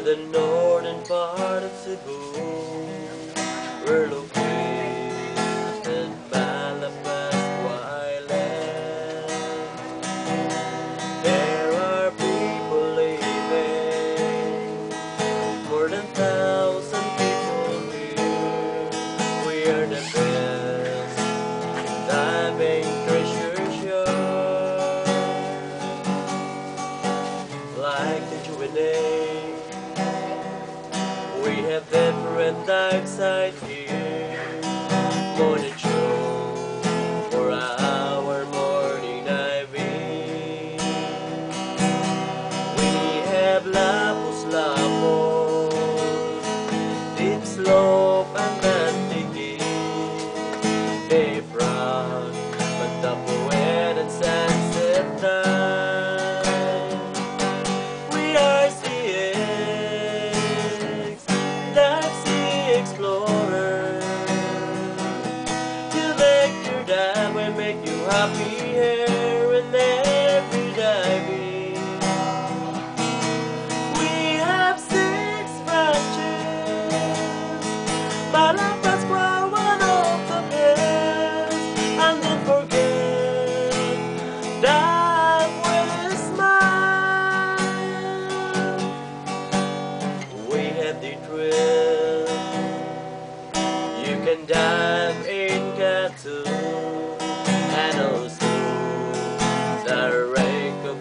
the northern part of Cebu. We're located in Malapascua Island. There are people living, more than 1,000 people here. We are the best diving treasure show, like the Q&A. We have different dive sites here. Morning show for our morning diving. We have Lapus, deep slope and Mantigui, Bay Frog, Matapuan and sunset time. We are CX, Dive Sea Explorer. To make your dive will make you happy here and every diving. We have 6 branches, Malapascua, one of the best. And don't forget, dive with a smile. We have the thrill. You can dive in Katu and also the rank of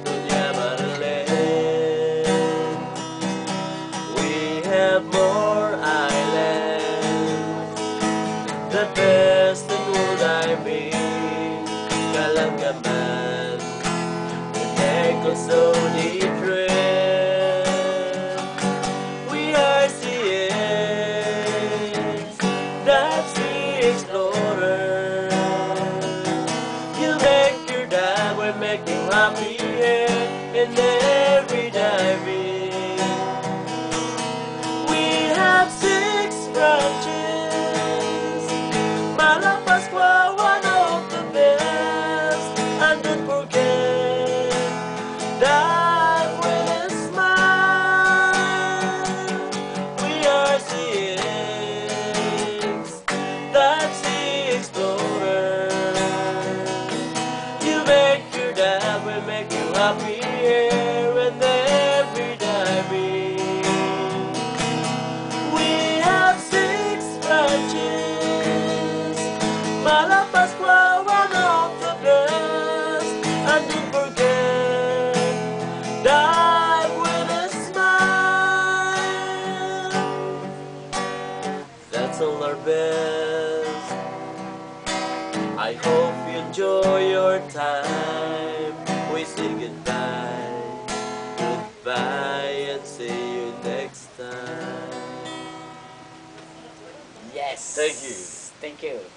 Yaman. We have more islands, the best in world diving. Kalangaman, we make also the trip. We are CX, Dive Sea Explorer. You make your dive, we make you happy here in every diving. We have 6 branches, Malapascua, one of the best. And don't forget, dive with a smile. We are CX, Dive Sea Explorer. You make your dive, we make you happy here and every diving. We have 6 branches, Malapascua, one of the best. And don't forget, dive with a smile. That's all our best. I hope you enjoy your time. We say goodbye, goodbye, and see you next time. Yes. Thank you. Thank you.